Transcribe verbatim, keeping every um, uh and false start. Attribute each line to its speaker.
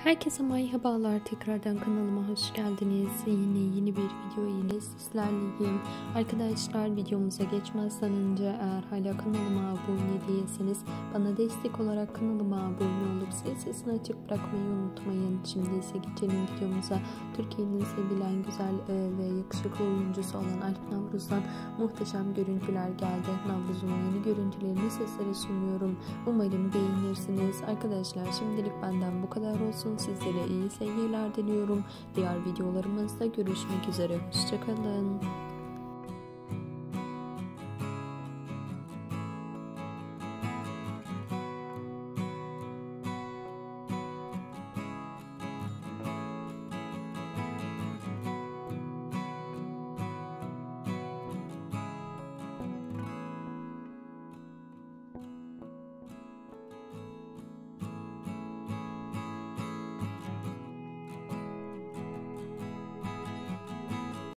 Speaker 1: Herkese merhabalar, tekrardan kanalıma hoş geldiniz. Yine yeni bir video ile sizlerleyim. Arkadaşlar, videomuza geçmezden önce eğer hala kanalıma abone değilseniz bana destek olarak kanalıma abone olup zil sesini açık bırakmayı unutmayın. Şimdi ise geçelim videomuza. Türkiye'nin sevilen güzel ve yakışıklı oyuncusu olan Alp Navruz'dan muhteşem görüntüler geldi. Navruz'un yeni görüntülerini sizlere sunuyorum. Umarım beğenirsiniz. Arkadaşlar, şimdilik benden bu kadar olsun. Sizlere iyi seyirler diliyorum. Diğer videolarımızda görüşmek üzere. Hoşçakalın.